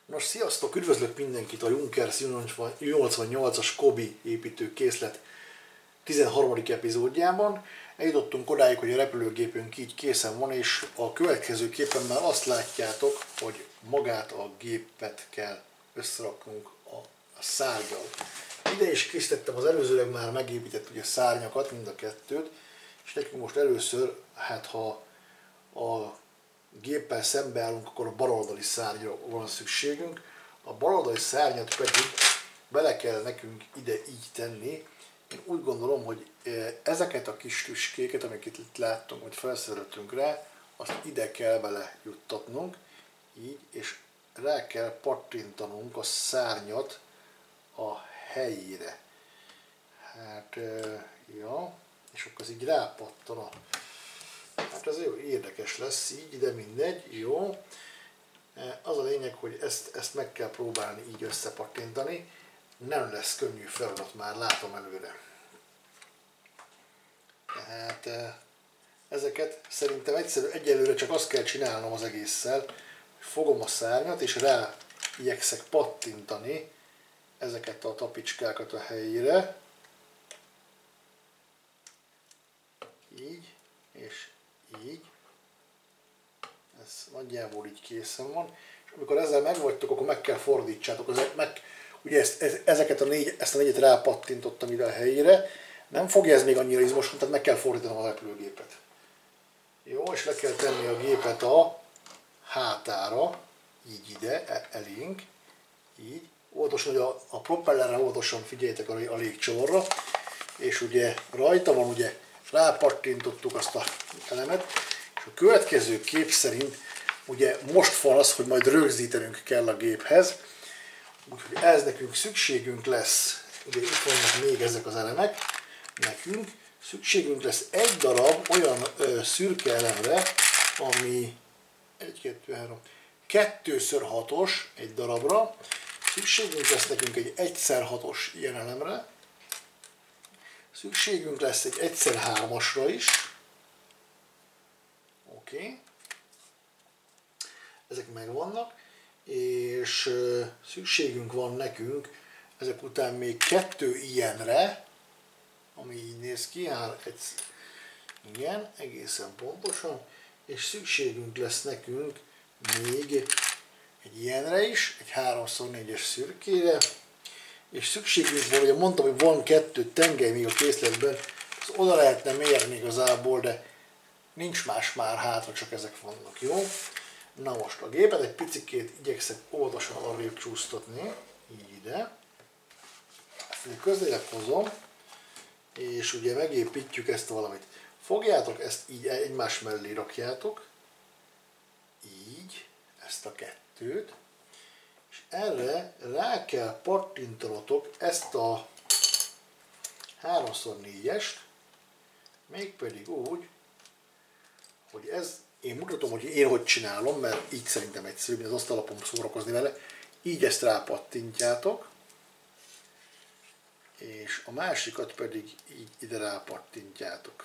Nos, sziasztok! Üdvözlök mindenkit a Junkers 88-as Kobi építőkészlet 13. epizódjában. Eljutottunk odáig, hogy a repülőgépünk így készen van, és a következő képen már azt látjátok, hogy magát a gépet kell összeraknunk a szárnyal. Ide is készítettem az előzőleg már megépített ugye szárnyakat, mind a kettőt, és nekünk most először, hát ha a géppel szembeállunk, akkor a baloldali szárnyra van szükségünk. A baloldali szárnyat pedig bele kell nekünk ide így tenni. Én úgy gondolom, hogy ezeket a kis tüskéket, amiket itt láttunk, hogy felszereltünk rá, azt ide kell bele juttatnunk, így, és rá kell pattintanunk a szárnyat a helyére. Hát, ja, és akkor ez így rápattan a... Hát ez jó, érdekes lesz így, de mindegy, jó. Az a lényeg, hogy ezt meg kell próbálni így összepattintani. Nem lesz könnyű feladat, már látom előre. Tehát ezeket szerintem egyelőre csak azt kell csinálnom az egésszel, hogy fogom a szárnyat, és rá igyekszek pattintani ezeket a tapicskákat a helyére. Így, és így. Ez nagyjából így készen van. És amikor ezzel megvagytok, akkor meg kell fordítsátok. Ugye ezt a négyet rápattintottam ide a helyére. Nem fogja ez még annyira izmosan, tehát meg kell fordítanom a repülőgépet. Jó, és le kell tenni a gépet a hátára, így ide, elénk, így. Óvatosan, hogy a propellerre óvatosan figyeljetek a légcsavarra, és ugye rajta van, ugye rápattintottuk azt a elemet, és a következő kép szerint ugye most van az, hogy majd rögzítenünk kell a géphez, úgyhogy ez nekünk szükségünk lesz, ugye itt vannak még ezek az elemek, nekünk szükségünk lesz egy darab olyan szürke elemre, ami 2x6-os egy darabra, szükségünk lesz nekünk egy 1x6-os ilyen elemre, szükségünk lesz egy 1x3-asra is. Oké. Ezek megvannak. És szükségünk van nekünk ezek után még 2 ilyenre, ami így néz ki. Igen, egészen pontosan. És szükségünk lesz nekünk még egy ilyenre is, egy 3x4-es szürkére. És szükségünk van, ugye mondtam, hogy van 2 tengely még a készletben, az oda lehetne mérni igazából, de nincs más már hátra, csak ezek vannak, jó? Na most a gépet egy picikét igyekszek óvatosan arrébb csúsztatni, így ide. Közélek hozom, és ugye megépítjük ezt valamit. Fogjátok ezt így egymás mellé rakjátok, így, ezt a 2-t, és erre rá kell pattintanotok ezt a 3x4-est, mégpedig úgy, hogy én mutatom, hogy én hogy csinálom, mert így szerintem egyszerűbb, az asztalapon szórakozni vele, így ezt rápattintjátok, és a másikat pedig így ide rápattintjátok.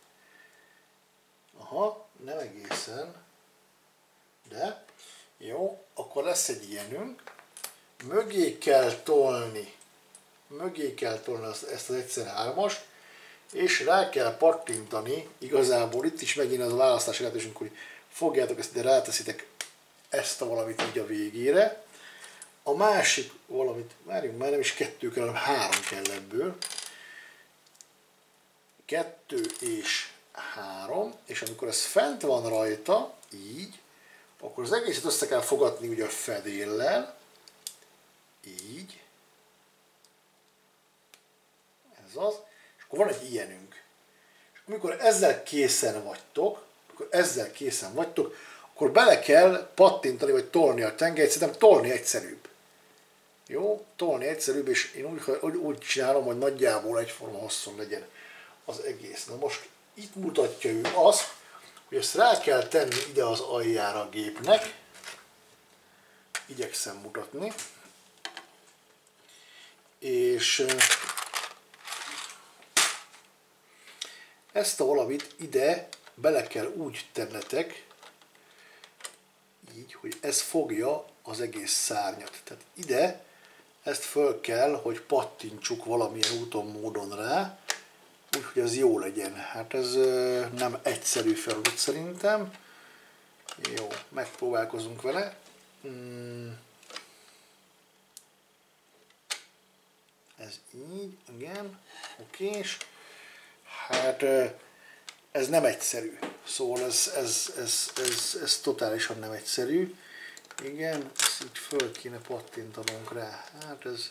Aha, nem egészen, de jó, akkor lesz egy ilyenünk. Mögé kell tolni ezt az 1x3-ast, és rá kell pattintani, igazából itt is megint az a választási lehetőségünk, hogy fogjátok ezt, de ráteszitek ezt a valamit így a végére. A másik valamit, várjunk, már nem is 2 kell, hanem 3 kell ebből. 2 és 3, és amikor ez fent van rajta, így, akkor az egészet össze kell fogatni ugye a fedéllel, így, ez az, és akkor van egy ilyenünk. És amikor ezzel készen vagytok, akkor bele kell pattintani, vagy tolni a tengelyt, szerintem tolni egyszerűbb. Jó, tolni egyszerűbb, és én úgy csinálom, hogy nagyjából egyforma hosszú legyen az egész. Na most itt mutatja ő azt, hogy ezt rá kell tenni ide az aljára a gépnek. Igyekszem mutatni. És ezt a valamit ide bele kell úgy tennetek, így, hogy ez fogja az egész szárnyat. Tehát ide ezt föl kell, hogy pattintsuk valamilyen úton, módon rá, úgyhogy ez jó legyen. Hát ez nem egyszerű feladat szerintem. Jó, megpróbálkozunk vele. Ez így, igen, okés. Hát ez nem egyszerű. Szóval ez totálisan nem egyszerű. Igen, ezt így föl kéne pattintanunk rá. Hát ez...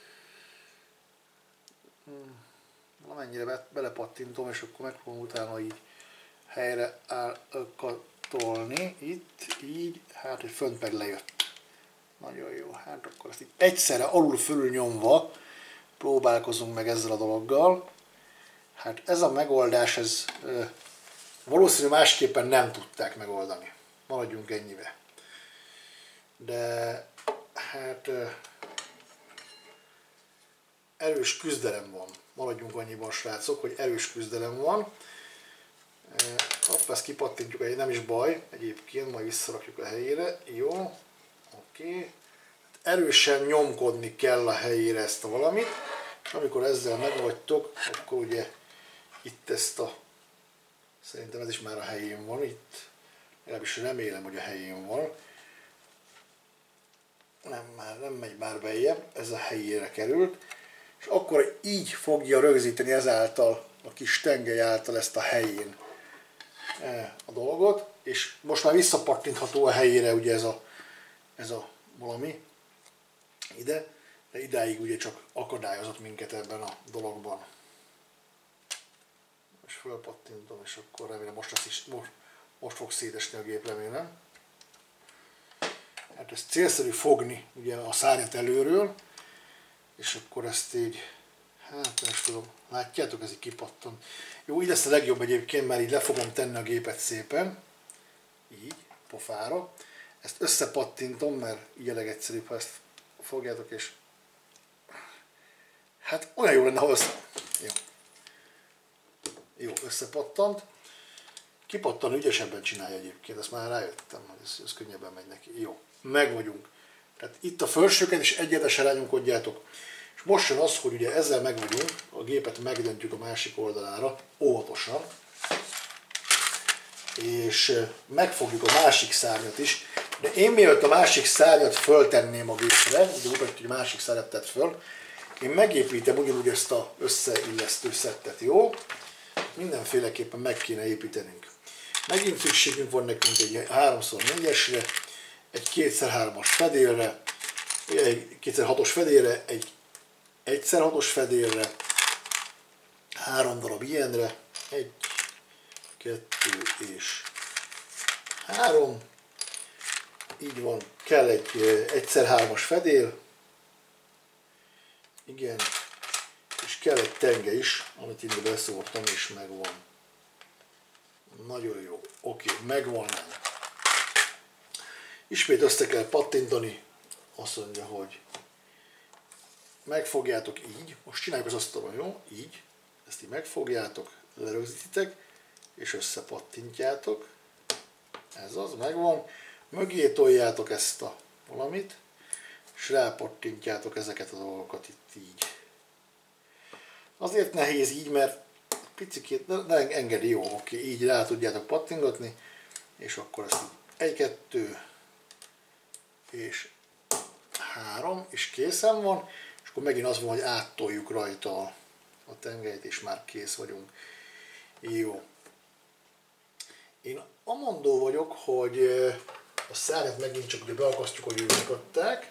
valamennyire belepattintom, és akkor megpróbálom utána így helyre katolni. Itt, így, hát hogy fönt meg lejött. Nagyon jó, hát akkor ezt így egyszerre alul-fölül nyomva próbálkozunk meg ezzel a dologgal. Hát ez a megoldás, ez valószínű másképpen nem tudták megoldani. Maradjunk ennyibe. De hát erős küzdelem van. Maradjunk annyiban, srácok, hogy erős küzdelem van. Ezt kipattintjuk, nem is baj, egyébként majd visszarakjuk a helyére. Jó, oké. Erősen nyomkodni kell a helyére ezt a valamit, és amikor ezzel megvagytok, akkor ugye itt ezt a... szerintem ez is már a helyén van itt. Legalábbis remélem, hogy a helyén van. Nem megy már beljebb, ez a helyére került. És akkor így fogja rögzíteni ezáltal, a kis tengely által ezt a helyén a dolgot. És most már visszapattintható a helyére ugye ez a valami ide, de idáig ugye csak akadályozott minket ebben a dologban. És fölpattintom, és akkor remélem most fog szétesni a gép, remélem. Hát ezt célszerű fogni ugye a szárnyat előről, és akkor ezt így, hát nem is tudom, látjátok, ez így kipattan. Jó, így lesz a legjobb egyébként, mert így le fogom tenni a gépet szépen, így, pofára. Ezt összepattintom, mert így a legegyszerűbb, ha ezt fogjátok, és hát olyan jó lenne, ha jó. Jó, összepattant. Kipattan ügyesebben csinálja egyébként, ezt már rájöttem, hogy ez könnyebben megy neki. Jó, meg vagyunk. Tehát itt a felsőket is egyetesen rányomkodjátok. És most jön az, hogy ugye ezzel meg vagyunk, a gépet megdöntjük a másik oldalára, óvatosan. És megfogjuk a másik szárnyat is. De én mielőtt a másik szárnyat föltenném a gépre, ugye mutatjuk, hogy a másik szárnyat tett föl, én megépítem ugyanúgy ezt az összeillesztő szettet, jó? Mindenféleképpen meg kéne építenünk. Megint szükségünk van nekünk egy 3x4-esre, egy 2x3-as fedélre, egy 2x6-os fedélre, egy 1x6-os fedélre, 3 darab ilyenre, 1, 2 és 3. Így van, kell egy 1x3-as fedél, igen, és kell egy tenge is, amit ide beszórtam, és megvan. Nagyon jó, oké, megvan. Ismét össze kell pattintani, azt mondja, hogy megfogjátok így, most csináljuk az asztalon, jó? Így, ezt így megfogjátok, lerögzítitek, és összepattintjátok. Ez az, megvan. Mögé toljátok ezt a valamit, és rápattintjátok ezeket a dolgokat itt így. Azért nehéz így, mert picikét, de engedi, jó, oké, így rá tudjátok pattingatni, és akkor ezt 1, 2 és 3, és készen van, és akkor megint az van, hogy áttoljuk rajta a tengelyt, és már kész vagyunk. Jó. Én amondó vagyok, hogy a szárnyat megint csak ugye beakasztjuk, hogy ők adták.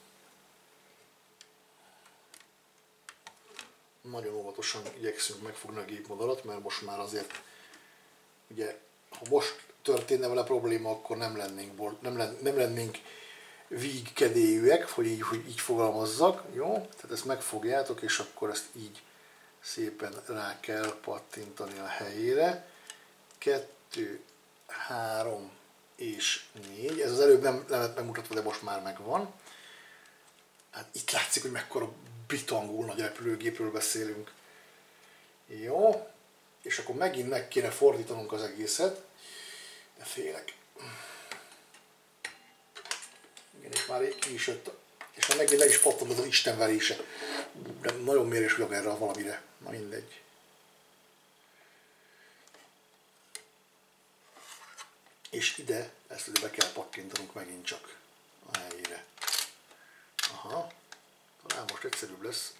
Nagyon óvatosan igyekszünk megfogni a gépmodalat, mert most már azért, ugye, ha most történne vele probléma, akkor nem lennénk vígkedélyűek, hogy így fogalmazzak, jó? Tehát ezt megfogjátok, és akkor ezt így szépen rá kell pattintani a helyére. 2, 3 és 4. Ez az előbb nem lett megmutatva, de most már megvan. Hát itt látszik, hogy mekkora bitangul nagy repülőgépről beszélünk. Jó. És akkor megint meg kéne fordítanunk az egészet. De félek. Igen, itt már ki is jött, és már megint le is pattant az Isten verése. De nagyon mérés vagyok erre a valamire. Na mindegy. És ide ezt ide be kell pattintanunk megint csak a helyére. Aha. Talán most egyszerűbb lesz.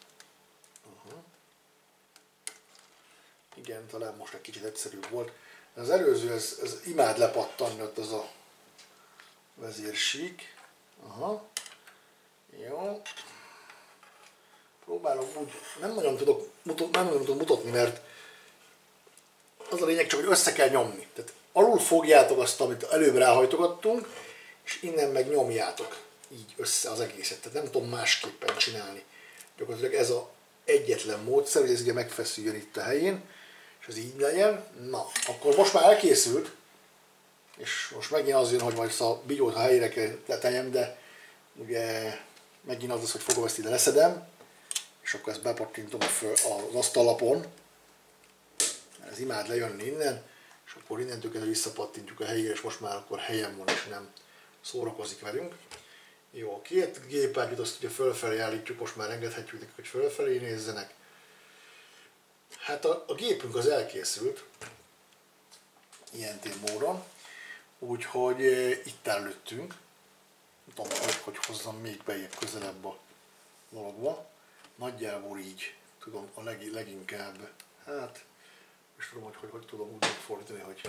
Igen, talán most egy kicsit egyszerűbb volt. Az előző, ez imád lepattanni ott az a vezérsík. Aha. Jó. Próbálom úgy, nem nagyon tudok mutatni, mert az a lényeg csak, hogy össze kell nyomni. Tehát alul fogjátok azt, amit előbb ráhajtogattunk, és innen meg nyomjátok így össze az egészet. Tehát nem tudom másképpen csinálni. Gyakorlatilag ez az egyetlen módszer, hogy ez ugye megfeszüljön itt a helyén, és ez így legyen. Na, akkor most már elkészült, és most megint az jön, hogy majd ezt a bigyót a helyére kell letenyem, de ugye megint az lesz, hogy fogom ezt ide leszedem, és akkor ezt bepattintom az asztallapon. Ez imád lejönni innen, és akkor innentől kezdve visszapattintjuk a helyére, és most már akkor helyen van, és nem szórakozik velünk. Jó, a két gépágyút azt ugye fölfelé állítjuk, most már engedhetjük nekik, hogy fölfelé nézzenek. Hát a gépünk az elkészült, ilyen módon, úgyhogy itt előttünk. Nem tudom, hogy hozzam még bejebb közelebb a dologba. Nagyjából így tudom a leginkább, hát és tudom, hogy tudom úgy megfordítani, hogy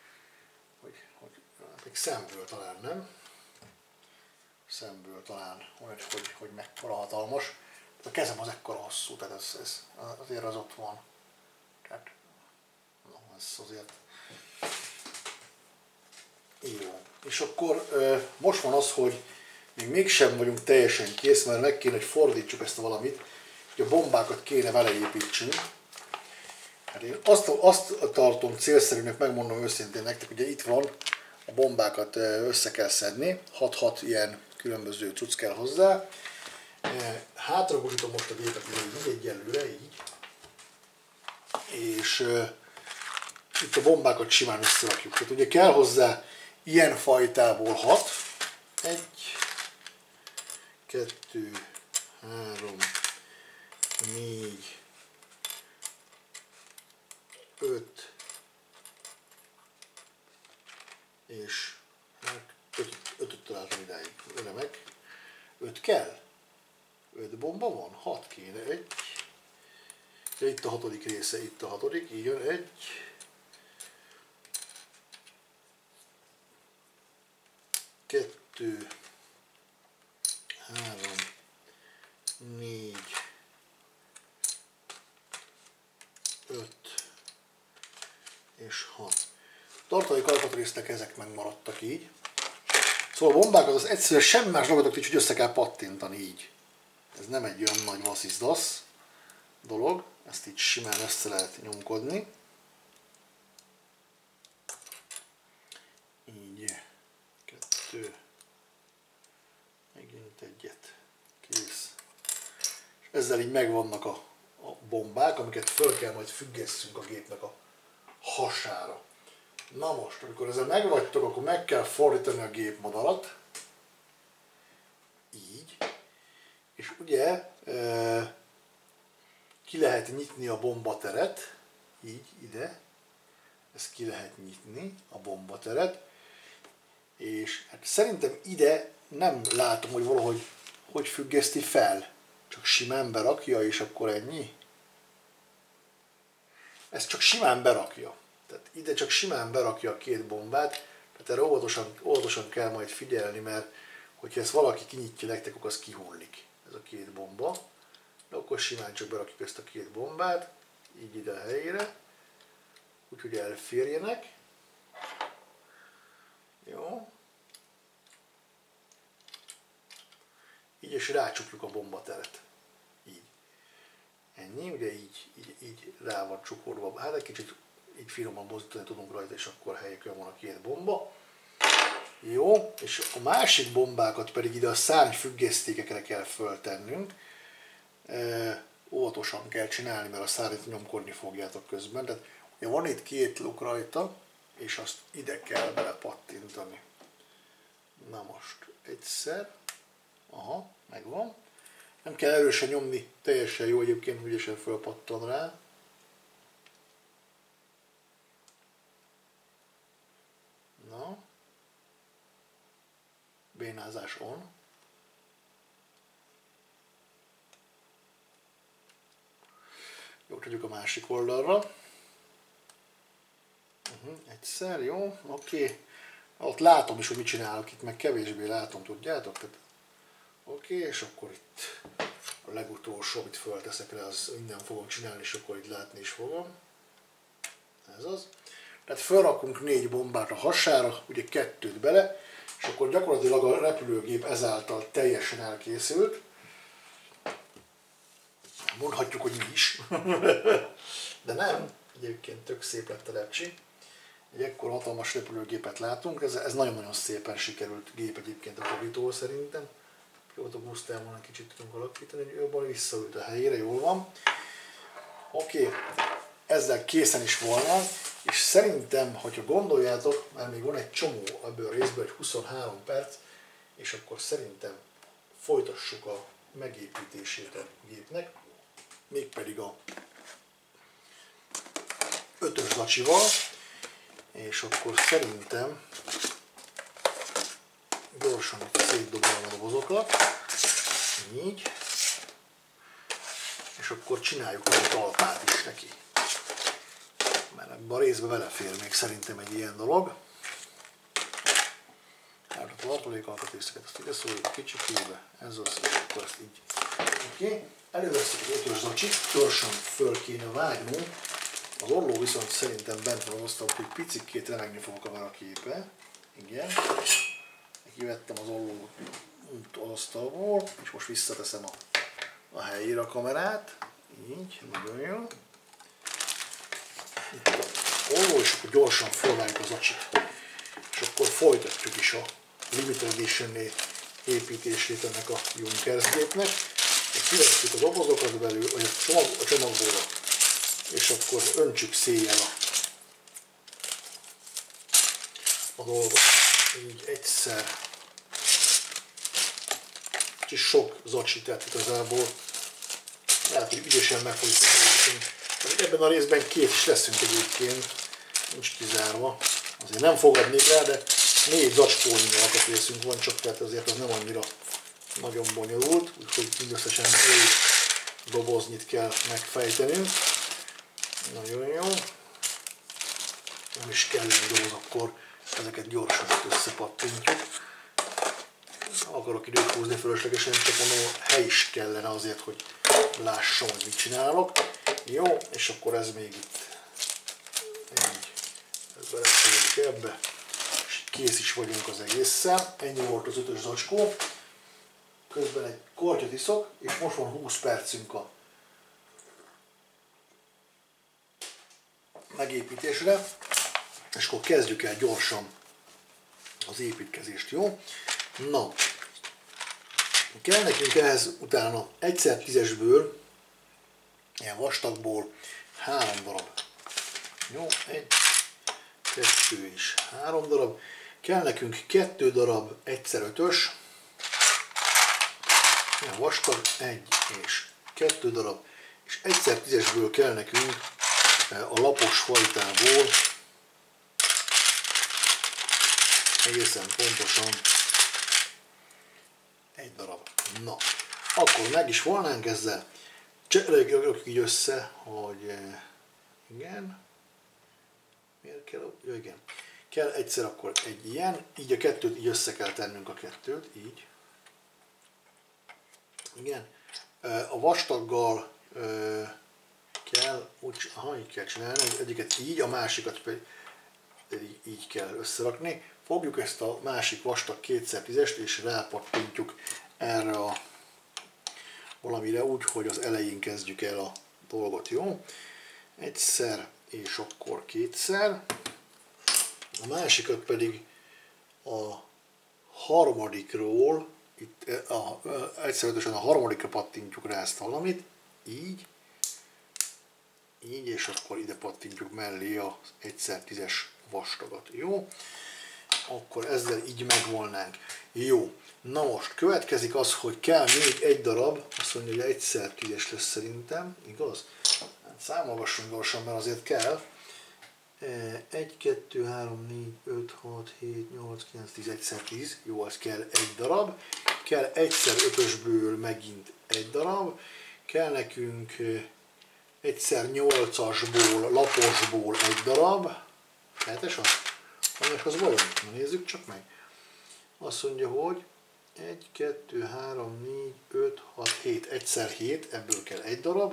még szemből talán nem. Szemből talán, hogy mekkora hatalmas. A kezem az ekkora hosszú, tehát ez azért az ott van. Tehát, no, ez azért jó. És akkor most van az, hogy még mégsem vagyunk teljesen kész, mert meg kéne, hogy fordítsuk ezt a valamit, hogy a bombákat kéne vele építsünk. Hát én azt tartom célszerűnek, megmondom őszintén nektek, ugye itt van, a bombákat össze kell szedni, 6-6 ilyen különböző cucc kell hozzá. Hátragosítom most a gépet így egyelőre, így. És itt a bombákat simán összerakjuk. Tehát ugye kell hozzá ilyen fajtából 6. 1, 2, 3, 4, 5, és hát 5-öt találtam idáig, remek. 5 kell? 5 bomba van? 6 kéne, 1. De itt a 6. része, itt a 6. így jön, 1. 2, 3, 4, 5 és 6. Tartalék alkatrésznek ezek megmaradtak így. Szóval a bombákat az egyszerűen semmi más dolgot, hogy össze kell pattintani így. Ez nem egy olyan nagy vasszizdasz dolog, ezt így simán össze lehet nyomkodni. Így. 2. Megint egyet. Kész. És ezzel így megvannak a bombák, amiket föl kell majd függesszünk a gépnek a hasára. Na most, amikor ezzel megvagytok, akkor meg kell fordítani a gépmadarat. Így. És ugye ki lehet nyitni a bombateret. Így, ide. Ezt ki lehet nyitni, a bombateret. És hát szerintem ide nem látom, hogy valahogy hogy függeszti fel. Csak simán berakja, és akkor ennyi. Ezt csak simán berakja. Tehát ide csak simán berakja a két bombát, tehát erre óvatosan kell majd figyelni, mert hogyha ezt valaki kinyitja nektek, akkor az kihullik, ez a két bomba. De akkor simán csak berakjuk ezt a két bombát, így ide a helyére, úgyhogy elférjenek. Jó. Így és rácsukjuk a bombateret. Így. Ennyi, ugye így rá van csukorva. Hát egy kicsit így finoman mozdítani tudunk rajta, és akkor helyekön van a két bomba. Jó, és a másik bombákat pedig ide a szárny függesztékekre kell föltennünk. Óvatosan kell csinálni, mert a szárnyat nyomkodni fogjátok közben. Tehát ugye van itt két luk rajta, és azt ide kell bele pattintani. Na most egyszer, Aha, megvan. Nem kell erősen nyomni, teljesen jó egyébként, ügyesen fölpattan rá. Na. Bénázás on. Jó, tudjuk a másik oldalra. Egyszer, jó, oké. Ott látom is, hogy mit csinálok, itt meg kevésbé látom, tudjátok? Oké, és akkor itt a legutolsó, amit fölteszek rá, az minden fogom csinálni, és akkor itt látni is fogom. Ez az. Tehát felrakunk 4 bombát a hasára, ugye 2-t bele, és akkor gyakorlatilag a repülőgép ezáltal teljesen elkészült. Mondhatjuk, hogy mi is. De nem, egyébként tök szép lett a lepcsi. Egy ekkor hatalmas repülőgépet látunk, ez nagyon-nagyon szépen sikerült gép egyébként a Kobitól szerintem. Jót a busztában egy kicsit tudunk alakítani, hogy jobban visszaült a helyére, jól van. Oké, ezzel készen is volna, és szerintem, hogyha gondoljátok, mert még van egy csomó ebből a részből, egy 23 perc, és akkor szerintem folytassuk a megépítését a gépnek, mégpedig a 5-ös zacsival, és akkor szerintem gyorsan szétdobálom a dobozokat, így, és akkor csináljuk a talpát is neki. Mert ebben a részben belefér még szerintem egy ilyen dolog. Hát a tartalékalkatrészeket azt ide szóljuk kicsikébe, ez az, és akkor ezt így. Oké. Előveszünk az 5-ös zacsit, gyorsan föl kéne vágnunk. Az olló viszont szerintem bent van az asztalon, hogy picikét remegni fogok a képe. Igen. Kivettem az ollót az asztalból, és most visszateszem a helyére a kamerát. Így, nagyon jó. Itt az olló, és akkor gyorsan felvágjuk az acsit. És akkor folytatjuk is a Limited Edition építését ennek a Junkers gépnek. Kivesszük a dobozokat belül, vagy a csomagból, és akkor öntsük széjjel a dolgot. Így egyszer. Kicsit sok zacsi, tehát igazából lehet, hogy ügyesen meg fogjuk tenni. Ebben a részben 2 is leszünk egyébként, nincs kizárva. Azért nem fogadnék rá, de 4 zacskónyi alkatrészünk van, csak tehát azért az nem annyira nagyon bonyolult, úgyhogy mindösszesen 4 doboznyit kell megfejtenünk. Nagyon jó. Nem is kell egy doboz, akkor ezeket gyorsan összepattintjuk. Nem akarok időt húzni fölöslegesen, csak mondom, hely is kellene azért, hogy lássam, hogy mit csinálok. Jó, és akkor ez még itt így, beleszéljük ebbe, és kész is vagyunk az egésszel. Ennyi volt az 5-ös zacskó. Közben egy kortyot iszok, és most van 20 percünk a megépítésre, és akkor kezdjük el gyorsan az építkezést, jó? Na, kell nekünk ehhez utána 1x10-esből, ilyen vastagból 3 darab. Jó, 1, 2 és 3 darab. Kell nekünk 2 darab 1x5-ös, ilyen vastag, 1 és 2 darab, és 1x10-esből kell nekünk a lapos fajtából egészen pontosan 1 darab. Na, akkor meg is volnánk ezzel. Cseréljük így össze, hogy igen. Miért kell? Ja, igen. Kell egyszer akkor egy ilyen, így a 2-t így össze kell tennünk a 2-t, így. Igen. A vastaggal kell, úgy, így kell csinálni, egyiket így, a másikat pedig így kell összerakni. Fogjuk ezt a másik vastag 2x10-est és rápattintjuk erre a valamire úgy, hogy az elején kezdjük el a dolgot, jó? Egyszer és akkor 2-szer. A másikat pedig a harmadikról, itt egyszerűen a harmadikra pattintjuk rá ezt valamit, így, így, és akkor ide pattintjuk mellé az 1x10-es vastagat, jó? akkor ezzel így megvolnánk. Jó, na most következik az, hogy kell még egy darab, azt mondja, hogy egyszer 10-es lesz szerintem, igaz? Hát számolgassunk gyorsan, mert azért kell. 1, 2, 3, 4, 5, 6, 7, 8, 9, 10, egyszer 10, jó, az kell egy darab. Kell egyszer 5-ösből megint egy darab. Kell nekünk egyszer 8-asból, laposból egy darab. Lehetes az? Annak az vajon? Na nézzük csak meg. Azt mondja, hogy 1, 2, 3, 4, 5, 6, 7. Egyszer 7, ebből kell egy darab.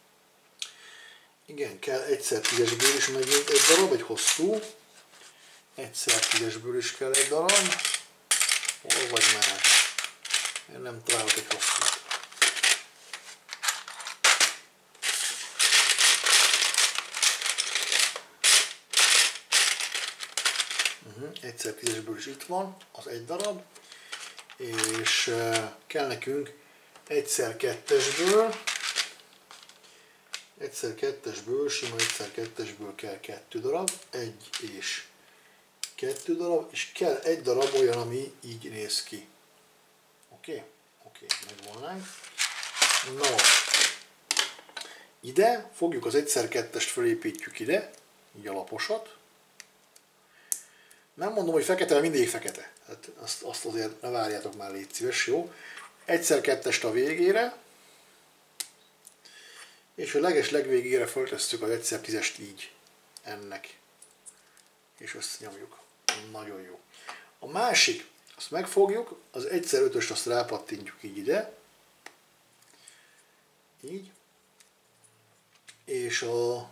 Igen, kell egyszer 10-esből is megint egy darab, egy hosszú. Egyszer 10-esből is kell egy darab. Hol vagy már? Én nem találok egy hosszút. Egyszer 10-esből is itt van, az egy darab. És kell nekünk egyszer 2-esből. Egyszer 2-esből, sima egyszer 2-esből kell 2 darab, 1 és 2 darab, és kell egy darab olyan, ami így néz ki. Oké? Oké, megvolnánk. Na, ide fogjuk az egyszer 2-est fölépítjük ide, így a laposat. Nem mondom, hogy fekete, mert mindig fekete. Hát azt azért ne várjátok már, légy szíves, jó? Egyszer 2-est a végére. És a legvégére föltesszük az egyszer 10-est így ennek. És összenyomjuk. Nagyon jó. A másik, azt megfogjuk, az egyszer 5-öst azt rápattintjuk így ide. Így. És a...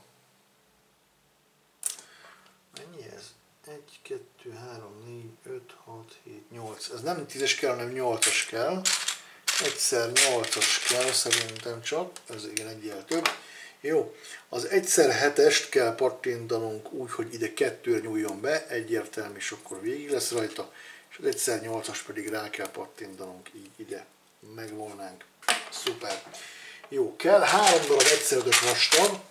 mennyi ez? 1, 2, 3, 4, 5, 6, 7, 8. Ez nem 10-es kell, hanem 8-as kell. Egyszer 8-as kell szerintem csak. Ez igen, egyel több. Jó, az egyszer 7-est kell pattintanunk úgy, hogy ide 2-re nyúljon be, egyértelmű, és akkor végig lesz rajta, és az egyszer 8-as pedig rá kell pattintanunk így ide. Megvolnánk. Szuper. Jó, kell 3 darab egyszer 5-ös vastag.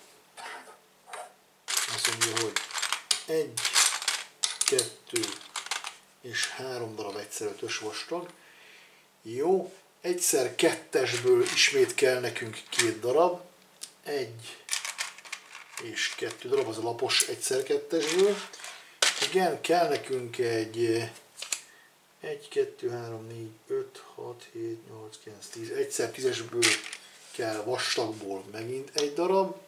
Azt mondja, hogy 1, 2 és 3 darab egyszer 5-ös vastag. Jó, egyszer 2-esből ismét kell nekünk 2 darab. 1 és 2 darab, az a lapos egyszer 2-esből. Igen, kell nekünk egy 1, 2, 3, 4, 5, 6, 7, 8, 9, 10. Egyszer 10-esből kell vastagból megint egy darab.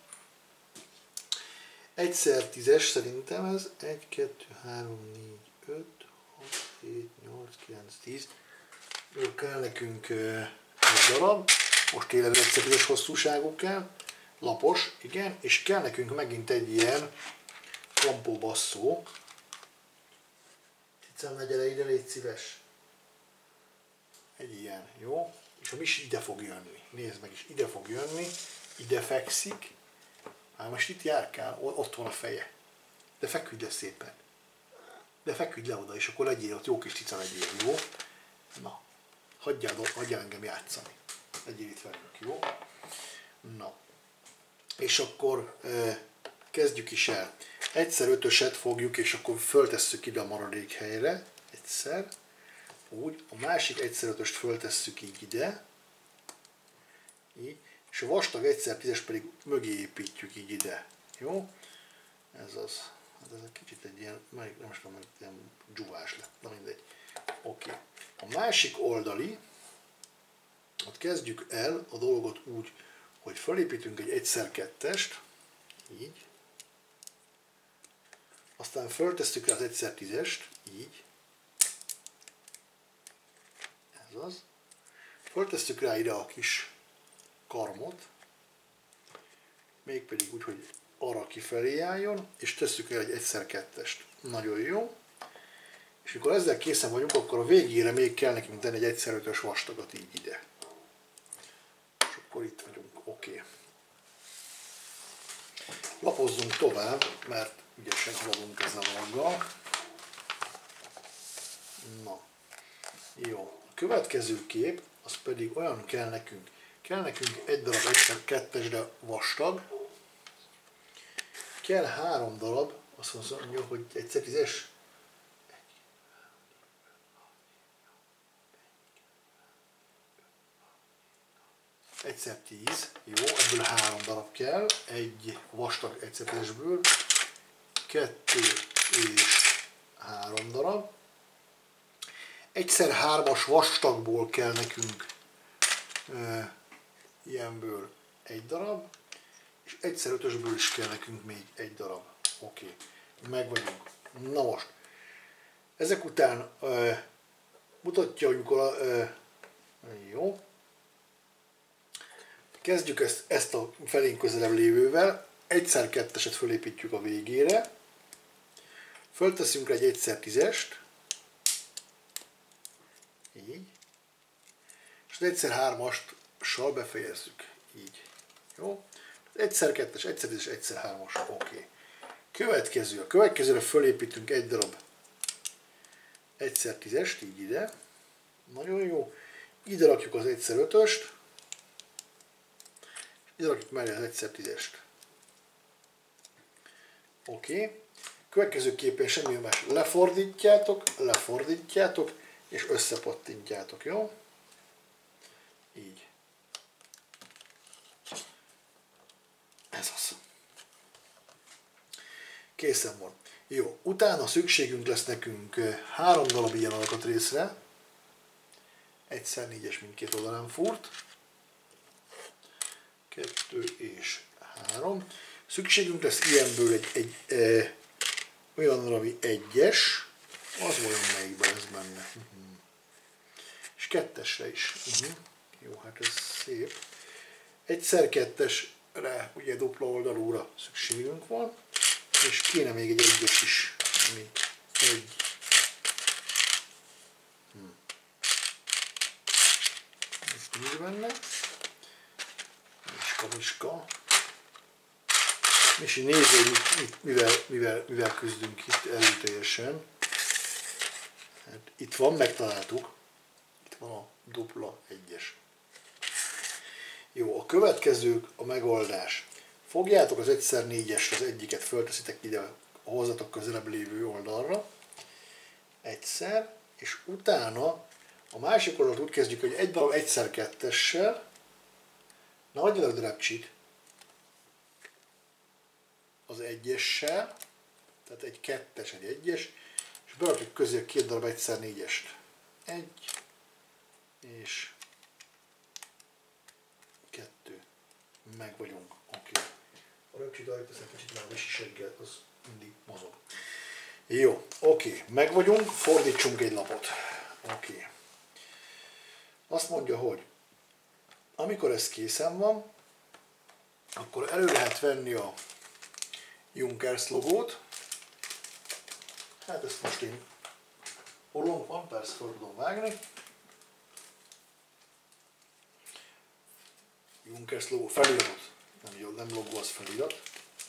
Egyszer 10-es szerintem ez. 1, 2, 3, 4, 5, 6, 7, 8, 9, 10. Kell nekünk egy darab. Most tényleg egyszer 10-es hosszúságú kell. Lapos, igen, és kell nekünk megint egy ilyen kampó basszó. Cicám, ne gyere ide, légy szíves. Egy ilyen, jó? És a Misi ide fog jönni. Nézd meg is, ide fog jönni, ide fekszik. Hát most itt járkál, ott van a feje. De feküdj le szépen. De feküdj le oda, és akkor legyél ott, jó kis cica legyél, jó? Na, hagyjál engem játszani. Legyél itt velünk, jó? Na. És akkor kezdjük is el. Egyszer 5-öset fogjuk, és akkor föltesszük ide a maradék helyre. Egyszer. Úgy. A másik egyszer 5-öst föltesszük így ide. Így. És a vastag egyszer 10-es pedig mögé építjük így ide. Jó? Ez az. Hát ez egy kicsit egy ilyen, nem is tudom, ilyen dzsúvás lett. Na mindegy. Oké. A másik oldali, ott kezdjük el a dolgot úgy, hogy felépítünk egy egyszer 2-est, így, aztán föltesszük rá az egyszer 10-est, így, ez az, föltesszük rá ide a kis karmot, mégpedig úgy, hogy arra kifelé álljon, és tesszük el egy egyszer 2-est. Nagyon jó. És amikor ezzel készen vagyunk, akkor a végére még kell nekünk tenni egy egyszer 5-ös vastagot így ide. És akkor itt vagyunk. Oké. Lapozzunk tovább, mert ügyesen haladunk ezzel a dologgal. Na, jó. A következő kép, az pedig olyan kell nekünk. Kell nekünk egy darab egyszer 2-es, de vastag. Kell 3 darab, azt mondja, hogy egyszer 10-es. 1, 1x10, jó, ebből 3 darab kell, egy vastag 1x10-esből, 2 és 3 darab. 1x3-as vastagból kell nekünk ilyenből 1 darab, és 1x5-ösből is kell nekünk még 1 darab. Oké, meg vagyunk. Na most, ezek után mutatja, hogy mikor jó. Kezdjük ezt a felénk közelebb lévővel, 1x2-eset fölépítjük a végére, fölteszünk rá egy 1x10-est, így, és az 1x3-assal befejezzük, így, jó, 1x2-es, 1x10-es, 1x3-as, oké. A következőre fölépítünk egy darab 1x10-est, így ide, nagyon jó, ide rakjuk az 1x5-öst, ide rakjuk mellé az 1x10-est. Oké. Következőképpen semmi más. Lefordítjátok, és összepattintjátok, jó? Így. Ez az. Készen van. Jó. Utána szükségünk lesz nekünk 3 darab ilyen alkatrészre. 1x4-es mindkét oldalán furt. 2 és 3. Szükségünk lesz ilyenből egy olyan, ami 1-es, az olyan melyikben ez benne. És 2-esre is. Jó, hát ez szép. 1x2-esre ugye dupla oldalúra szükségünk van, és kéne még egy 1-es is, ami 1. Ez nincs benne. Miska. És így nézd, hogy mivel küzdünk itt erőteljesen. Hát itt van, megtaláltuk. Itt van a dupla 1-es. Jó, a következő a megoldás. Fogjátok az 1x4-est, az egyiket fölteszitek ide a hozzatok közelebb lévő oldalra. Egyszer, és utána a másik oldalt úgy kezdjük, hogy egy darab 1x2-essel, na hagyjanak drepcsit, az 1-essel, tehát egy 2-es, egy 1-es, és berakjuk közé a 2 darab 1x4-est. 1 és 2. Meg vagyunk. Oké. A röpcsit ajt, ez egy kicsit már visiseggel, az mindig mozog. Jó, oké. Meg vagyunk, fordítsunk egy lapot. Oké. Azt mondja, hogy amikor ez készen van, akkor elő lehet venni a Junkers logót. Hát ezt most én orromban van, persze fel tudom vágni. Junkers logó, feliratot. Nem logó, az felirat.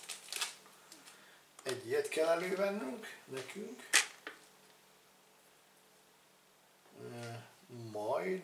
Egy ilyet kell elővennünk nekünk. Majd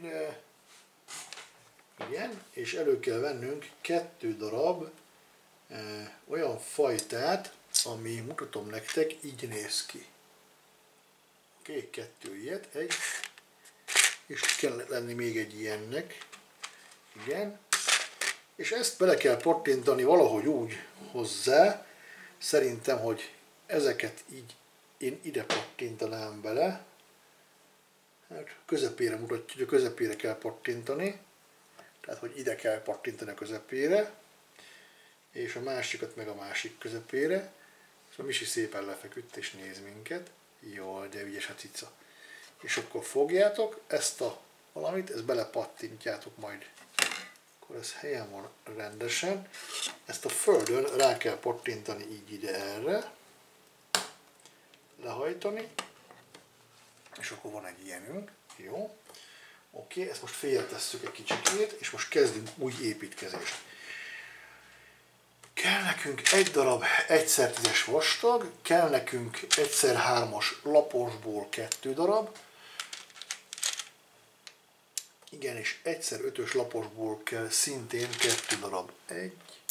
igen, és elő kell vennünk 2 darab olyan fajtát, ami, mutatom nektek, így néz ki. Oké, 2 ilyet, egy, és kell lenni még egy ilyennek. Igen. És ezt bele kell pattintani valahogy úgy hozzá, szerintem, hogy ezeket így én ide pattintanám bele. Hát közepére mutatja, hogy a közepére kell pattintani. Tehát, hogy ide kell pattintani a közepére, és a másikat meg a másik közepére. Szóval Misi szépen lefeküdt és néz minket. Jaj, de ügyes a cica. És akkor fogjátok ezt a valamit, ezt belepattintjátok majd. Akkor ez helyen van rendesen. Ezt a földön rá kell pattintani így ide erre. Lehajtani. És akkor van egy ilyenünk. Jó. Oké, ezt most félretesszük egy kicsikét, és most kezdünk új építkezést. Kell nekünk egy darab 1x10-es vastag, kell nekünk 1x3-as laposból 2 darab, igen, és 1x5-ös laposból kell szintén 2 darab. 1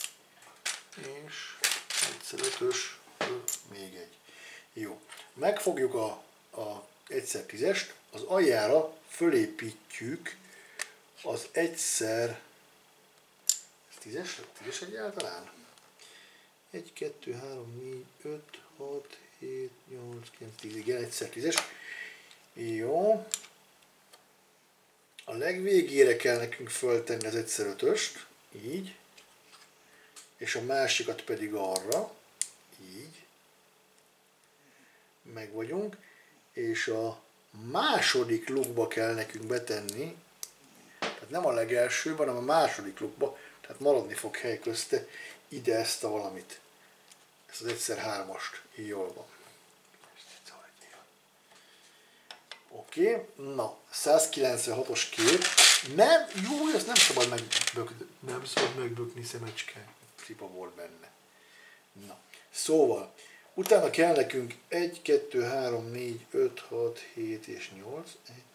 és 1x5-ös még egy. Jó, megfogjuk a 1x10-est, az aljára fölépítjük az 1x 10-es egyáltalán? 1, 2, 3, 4, 5, 6, 7, 8, 9, 10, igen, egyszer 10-es. Jó. A legvégére kell nekünk föltenni az 1x5-öst, így. És a másikat pedig arra, így. Meg vagyunk. És a második lukba kell nekünk betenni, tehát nem a legelsőben, hanem a második lukba, tehát maradni fog hely közte ide ezt a valamit. Ezt az 1x3-ast. Jól van. Oké, na, 196-os kép. Nem, jó, ezt nem szabad megbökni, szemecske. Cipa volt benne. Na, szóval, utána kell nekünk 1, 2, 3, 4, 5, 6, 7 és 8.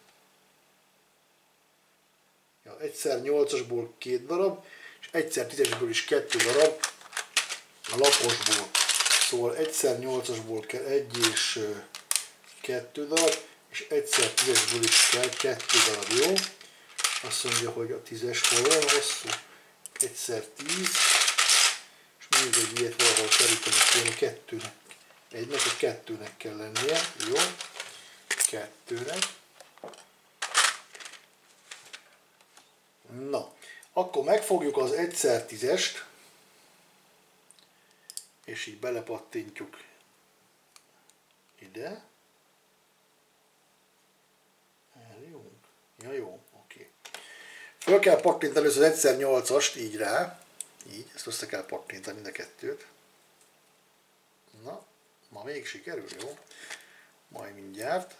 Ja, 1x8-asból 2 darab, és 1x10-esből is 2 darab a laposból. Szóval 1x8-asból kell 1 és 2 darab, és 1x10-esből is kell 2 darab, jó? Azt mondja, hogy a 10-es hol olyan hosszú? 1x10, és még egy ilyet valahol keríteni kéne 2-nek. 1-nek, vagy 2-nek kell lennie, jó? 2-nek. Na, akkor megfogjuk az 1x10-est, és így belepattintjuk ide. Eljövünk. Ja, jó, oké. Föl kell pattintani az 1x8-ast így rá. Így, ezt össze kell pattintani, mind a kettőt. Na, ma még sikerül, jó? Majd mindjárt.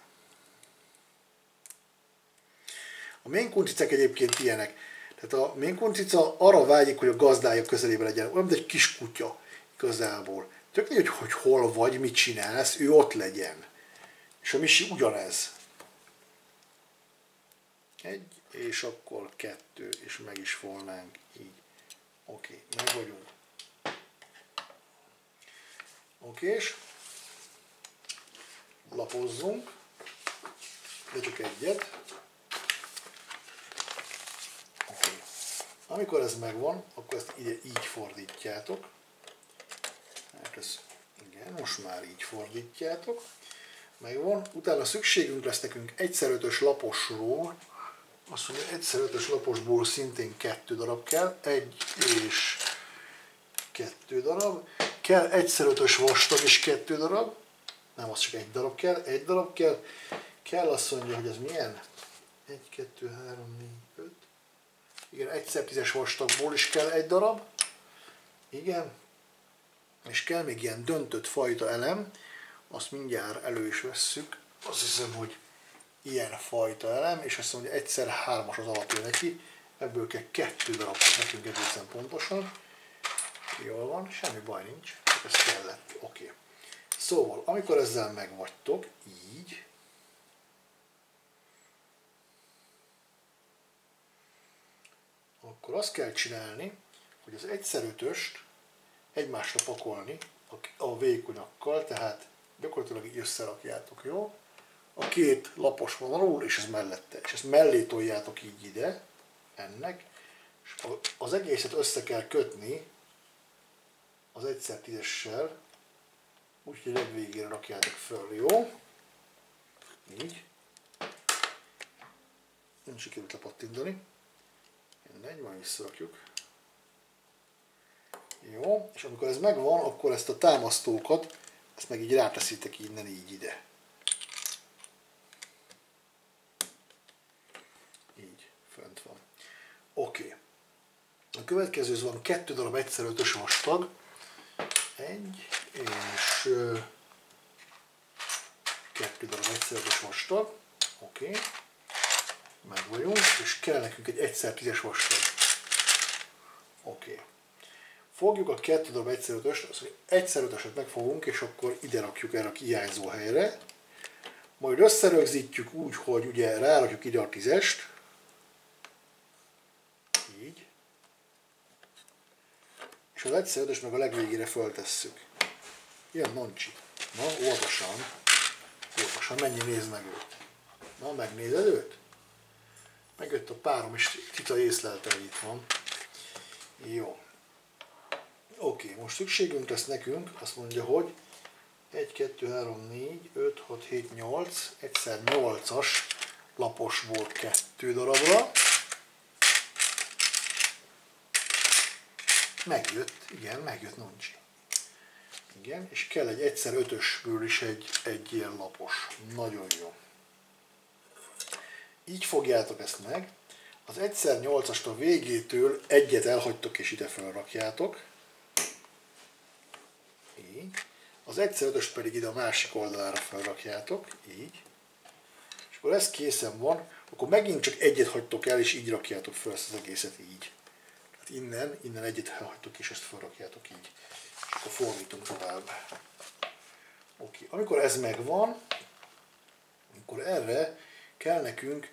A ménkuncicák egyébként ilyenek. Tehát a ménkuncica arra vágyik, hogy a gazdája közelében legyen. Olyan, mint egy kis kutya igazából. Tök mindegy, hogy hol vagy, mit csinálsz, ő ott legyen. És a misi ugyanez. 1, és akkor 2, és meg is volnánk így. Oké, meg vagyunk. Okés. Lapozzunk. De csak egyet. Oké. Amikor ez megvan, akkor ezt ide így fordítjátok. Hát ez, igen, most már így fordítjátok. Megvan. Utána szükségünk lesz nekünk 1x5-ös laposról. Azt mondja, 1x5-ös laposból szintén 2 darab kell. 1 és 2 darab. Kell 1x5-ös vastag is 2 darab. Nem, az csak 1 darab kell. 1 darab kell. Kell azt mondja, hogy ez milyen? 1, 2, 3, 4, 5. Igen, 1x10-es vastagból is kell 1 darab. Igen. És kell még ilyen döntött fajta elem. Azt mindjárt elő is vesszük. Azt hiszem, hogy ilyen fajta elem, és azt mondja, 1x3-as az alapja neki. Ebből kell 2 darab nekünk egészen pontosan. Jól van, semmi baj nincs. Ez kellett. Oké. Szóval, amikor ezzel megvagytok, így. Akkor azt kell csinálni, hogy az 1x5-öst egymásra pakolni a vékonyakkal, tehát gyakorlatilag így összerakjátok, jó? A két lapos vonalról, és ez mellette. És ezt mellé toljátok így ide, ennek, és az egészet össze kell kötni az 1x10-essel, úgyhogy legvégére rakjátok föl, jó? Így. Nem sikerült lepattintani. Mindegy, majd visszarakjuk. Jó, és amikor ez megvan, akkor ezt a támasztókat, ezt meg így ráteszitek innen így ide. Így, fönt van. Oké. A következő van 2 darab 1x5-ös vastag. 1 és 2 darab 1x5-ös vastag. Oké. Meg vagyunk, és kell nekünk egy 1x10-es vastag. Oké. Fogjuk a 2 darab 1x5-öst, az 1x5-öset megfogunk, és akkor ide rakjuk erre a hiányzó helyre. Majd összerögzítjük úgy, hogy ugye rárakjuk ide a 10-est. Így. És az 1x5-ös meg a legvégére föltesszük. Ilyen mancsi. Na, óvatosan. Óvatosan, mennyi nézd meg őt. Na, megnézed őt? Megjött a párom, és Tita észlelte, hogy itt van. Jó. Oké, most szükségünk lesz nekünk, azt mondja, hogy 1, 2, 3, 4, 5, 6, 7, 8, egyszer 8-as laposból 2 darabra. Megjött, igen, megjött Noncsi. Igen, és kell egy egyszer 5-ösből is egy ilyen lapos. Nagyon jó. Így fogjátok ezt meg. Az egyszer 8-ast a végétől egyet elhagytok és ide felrakjátok. Így. Az egyszer 5-öst pedig ide a másik oldalára felrakjátok. Így. És akkor ez készen van, akkor megint csak egyet hagytok el és így rakjátok fel ezt az egészet így. Tehát innen egyet elhagytok és ezt felrakjátok így. És akkor fordítunk tovább. Oké. Amikor ez megvan, akkor erre kell nekünk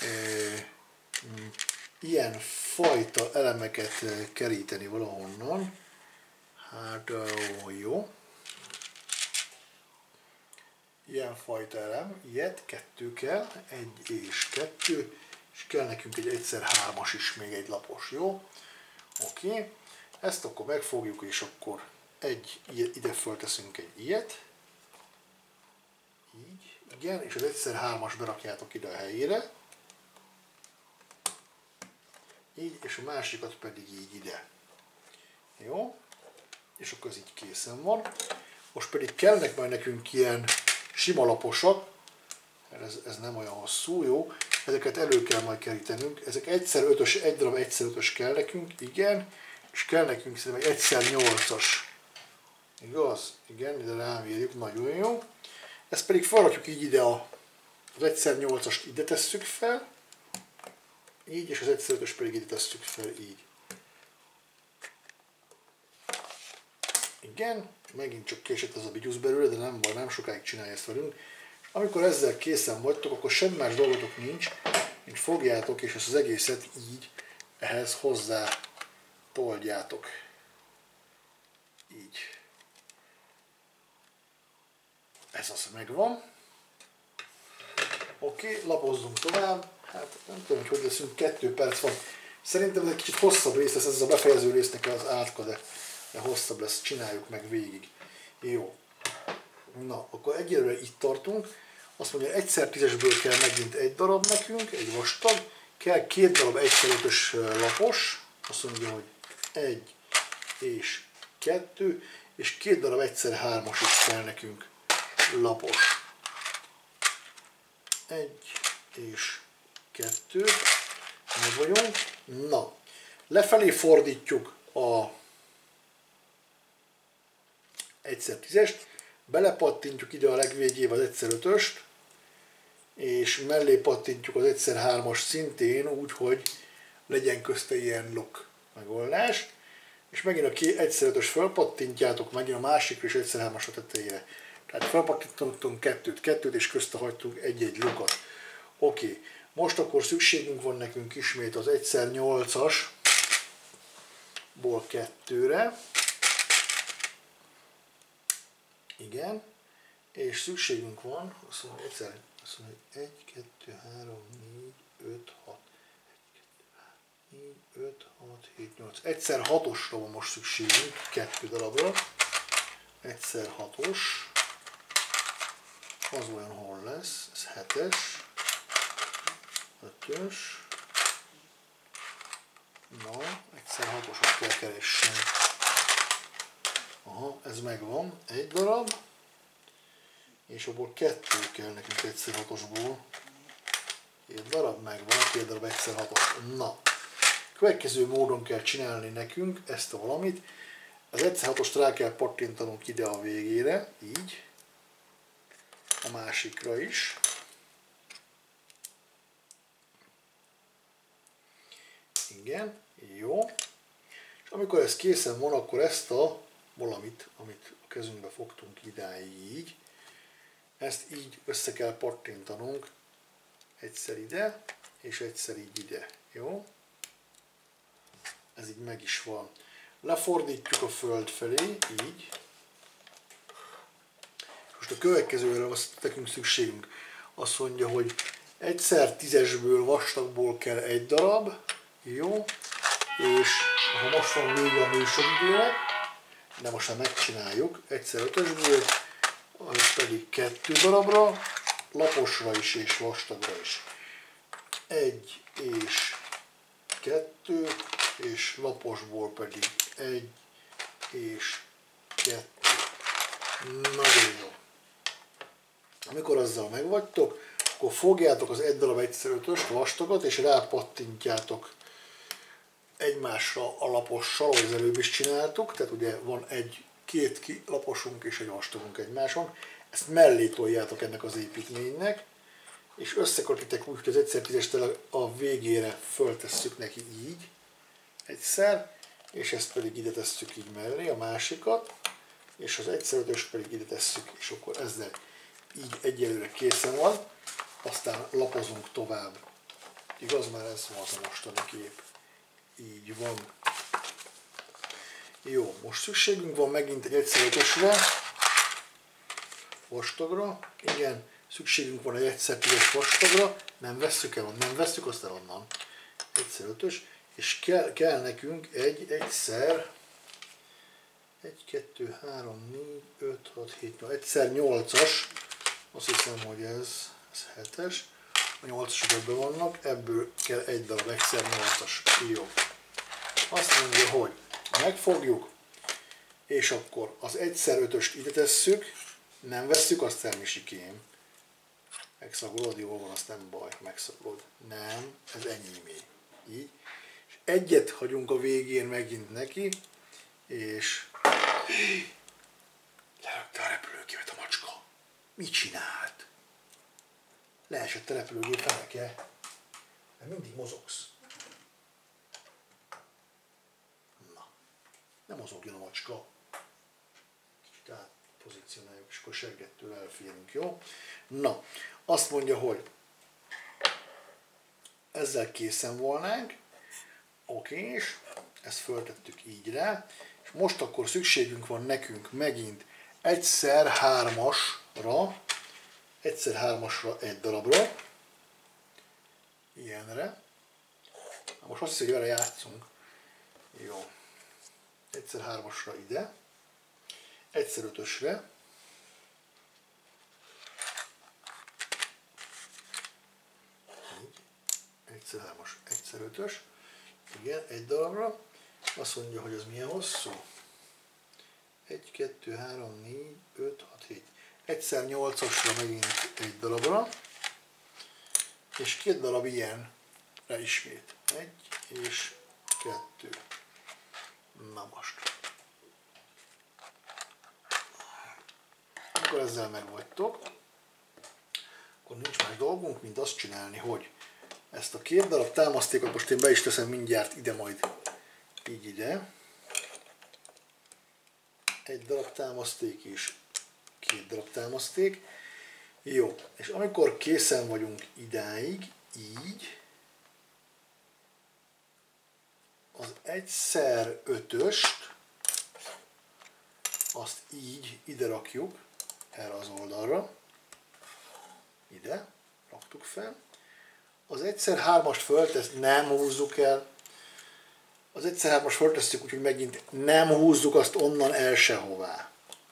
ilyen fajta elemeket keríteni valahonnan. Hát jó. Ilyen fajta elem, ilyet, 2 kell, 1 és 2, és kell nekünk egy egyszer 3-as is, még egy lapos, jó? Oké. Ezt akkor megfogjuk, és akkor ide fölteszünk egy ilyet. Így, igen, és az egyszer 3-as berakjátok ide a helyére. Így, és a másikat pedig így ide. Jó? És akkor ez így készen van. Most pedig kellnek majd nekünk ilyen sima laposak, ez nem olyan hosszú, jó? Ezeket elő kell majd kerítenünk. Ezek egyszer 5-ös, egy darab egyszer 5-ös kell nekünk, igen. És kell nekünk szerintem egy egyszer 8-as. Igaz? Igen, ide rámérjük, nagyon jó. Ezt pedig felrakjuk így ide az egyszer 8-ast ide tesszük fel. Így, és az egyszer 5-ös pedig ide tesszük fel, így. Igen, megint csak késett az a bigyusz belőle, de nem baj, nem sokáig csinálja ezt velünk. És amikor ezzel készen vagytok, akkor semmi más dolgotok nincs, mint fogjátok, és ezt az egészet így ehhez hozzá toldjátok. Így. Ez az megvan. Oké, lapozzunk tovább. Hát nem tudom, hogy leszünk, 2 perc van. Szerintem ez egy kicsit hosszabb rész lesz, ez a befejező résznek az átka, de hosszabb lesz, csináljuk meg végig. Jó. Na, akkor egyelőre itt tartunk. Azt mondja, egyszer 10-esből kell megint egy darab nekünk, egy vastag. Kell 2 darab egyszer 5-ös lapos. Azt mondja, hogy 1 és 2, és 2 darab egyszer 3-as is kell nekünk lapos. 1 és 2. Meg vagyunk. Na, lefelé fordítjuk a egyszer 10-est, belepattintjuk ide a legvégébe az egyszer 5-öst, és mellé pattintjuk az egyszer 3-as szintén, úgy, legyen közte ilyen look megoldás, és megint a egyszer 5-ös felpattintjátok, megint a másikra és egyszer 3-as a tetejére. Tehát felpattintottunk 2-t, és közte hagytunk egy-egy lukat. Oké, most akkor szükségünk van nekünk ismét az egyszer 8-asból 2-re. Igen, és szükségünk van, azt mondja, egyszer, 1, 2, 3, 4, 5, 6, 4, 5, 6, 7, 8. Egyszer 6-osra van most szükségünk, 2 darabra. Egyszer 6-os, az olyan hol lesz, ez 7-es, 5-ös. Na, egyszer 6-osat kell keresni. Aha, ez megvan, egy darab, és abból 2 kell nekünk egyszer 6-osból. 2 darab megvan, 2 darab egyszer 6-os. Na, következő módon kell csinálni nekünk ezt a valamit. Az egyszer 6-ost rá kell pattintanunk ide a végére, így. A másikra is. Igen, jó. És amikor ez készen van, akkor ezt a valamit, amit a kezünkbe fogtunk idáig így, ezt így össze kell pattintanunk, egyszer ide, és egyszer így ide, jó? Ez így meg is van. Lefordítjuk a föld felé, így. Most a következőre azt nekünk szükségünk. Azt mondja, hogy egyszer 10-esből vastagból kell egy darab, jó? És ha most van vége a műsoridőnek, de most már megcsináljuk. 1x5-ösből, az pedig 2 darabra, laposra is és vastagra is. 1 és 2, és laposból pedig 1 és 2. Nagyon jó. Amikor azzal megvagytok, akkor fogjátok az 1 darab 1x5-öst vastagot, és rápattintjátok egymásra a lapossal, ahogy az előbb is csináltuk. Tehát ugye van két laposunk és egy vastagunk egymáson. Ezt mellé toljátok ennek az építménynek, és összekötitek úgy, hogy az 1x10-est a végére föltesszük neki így egyszer, és ezt pedig ide tesszük így mellé, a másikat, és az 1x5-öst pedig ide tesszük, és akkor ezzel így egyelőre készen van, aztán lapozunk tovább. Igaz, már ez volt a mostani kép. Így van. Jó, most szükségünk van megint egy 1x5-ösre, vastagra, igen, szükségünk van egy 1x10-es vastagra, nem vesszük el, nem vesszük azt el onnan. 1x5-ös, és kell nekünk egy 1, 2, 3, 4, 5, 6, 7, 8, 1x8-as, azt hiszem, hogy ez 7-es, a 8-asok ebben vannak, ebből kell egy darab 1x8-as. Jó. Azt mondja, hogy megfogjuk, és akkor az 1x5-öst ide tesszük, nem vesszük, azt el, Misikém. Megszagolod, jól van, azt nem baj, megszagolod. Nem, ez enyémé. Így. És egyet hagyunk a végén megint neki, és lerögte a repülőgépet a macska. Mit csinált? Leesett a repülőgép feleke, mert mindig mozogsz. Na, nem mozogjon a macska. Kicsit átpozícionáljuk, és akkor sergettől elférünk, jó? Na, azt mondja, hogy ezzel készen volnánk, oké, és ezt föltettük így rá, és most akkor szükségünk van nekünk megint 1x3-asra, 1x3-asra egy darabra, ilyenre. Most azt hiszem, hogy vele játszunk. Jó. 1x3-asra ide, 1x5-ösre, így, 1x3-as, 1x5-ös, igen, egy darabra. Azt mondja, hogy az milyen hosszú? 1, 2, 3, 4, 5, 6, 7. 1x8-asra megint egy darabra, és 2 darab ilyenre ismét. 1 és 2. Na most. Amikor ezzel megvagytok, akkor nincs más dolgunk, mint azt csinálni, hogy ezt a 2 darab támasztékot most én be is teszem mindjárt ide majd, így ide. 1 darab támaszték és 2 darab támaszték. Jó, és amikor készen vagyunk idáig, így, az 1x5-öst, azt így ide rakjuk, erre az oldalra, ide raktuk fel. Az 1x3-ast föltesz, nem húzzuk el. Az 1x3-ast föltesszük, úgyhogy megint nem húzzuk azt onnan el sehová.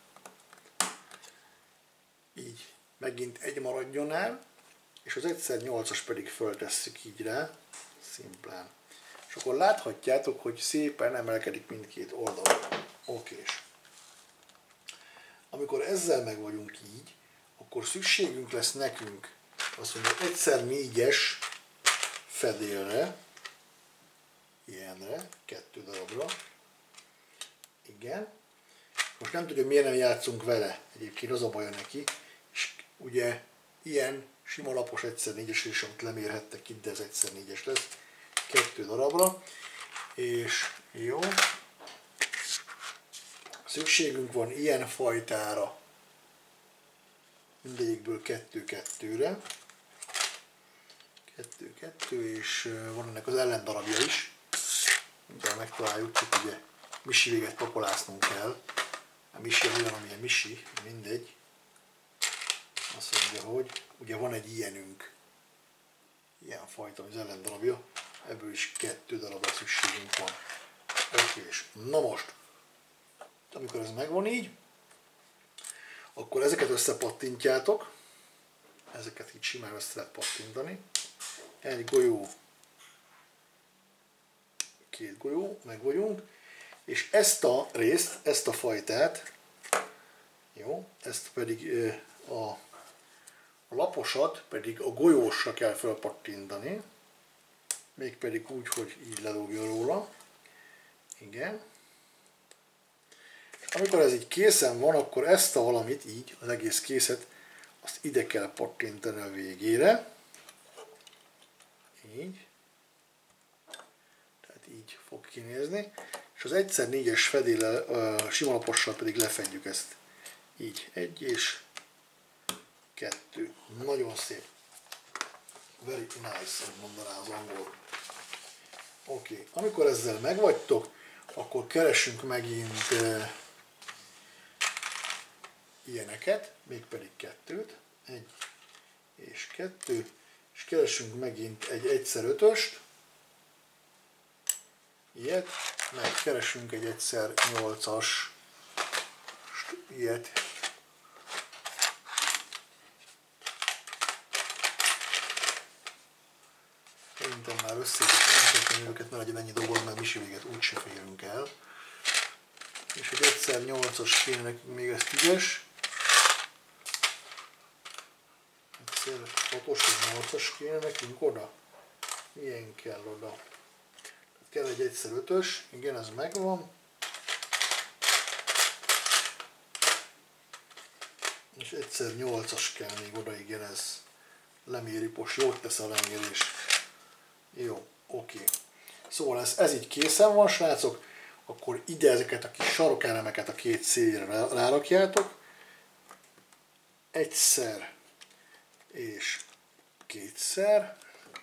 Így, megint egy maradjon el, és az 1x8-as pedig föltesszük így rá, szimplán. És akkor láthatjátok, hogy szépen emelkedik mindkét oldalon. Okés. Amikor ezzel meg vagyunk így, akkor szükségünk lesz nekünk azt mondja, 1x4-es fedélre, ilyenre, 2 darabra. Igen. Most nem tudjuk, miért nem játszunk vele. Egyébként az a baja neki. És ugye ilyen sima lapos 1x4-es is, amit lemérhettek itt, de ez 1x4-es lesz. 2 darabra. És jó. Szükségünk van ilyen fajtára. Mindegyikből 2-2-re. 2-2, és van ennek az ellendarabja is. Mindjárt megtaláljuk, csak ugye Misi véget papolásznunk kell. A Misi olyan, amilyen Misi, mindegy. Azt mondja, hogy ugye van egy ilyenünk. Ilyen fajta, az ellendarabja. Ebből is 2 darabra szükségünk van. Oké, és na most. amikor ez megvan így, akkor ezeket összepattintjátok, ezeket így simán össze lehet pattintani. Egy golyó, két golyó, meg vagyunk, és ezt a részt, ezt a fajtát, jó, ezt pedig a laposat pedig a golyósra kell felpattintani, mégpedig úgy, hogy így ledugjon róla. Igen. És amikor ez így készen van, akkor ezt a valamit így, az egész készet, azt ide kell pattintani a végére. Így. Tehát így fog kinézni. És az 1x4-es fedéllel, simalapossal pedig lefedjük ezt. Így. 1 és 2. Nagyon szép. Very nice, hogy mondaná az angol. Oké. Amikor ezzel megvagytok, akkor keresünk megint ilyeneket, mégpedig 2-t. 1 és 2. És keresünk megint egy 1x5-öst. Ilyet. Meg keresünk egy 1x8-as ilyet. Szerintem már összekötni őket, ne legyen ennyi dolgod, mert misivéget úgyse férünk el. És egy 1x8-as kéne nekünk még ez 10-es. 1x6-os vagy 8-as kéne nekünk oda. Milyen kell oda? Kell egy 1x5-ös, igen, ez megvan. És 1x8-as kell még oda, igen, ez leméri, most jót tesz a lemérés. Jó, oké. Szóval ez így készen van, srácok, akkor ide ezeket a kis sarokelemeket a két szélre rárakjátok. Egyszer és kétszer.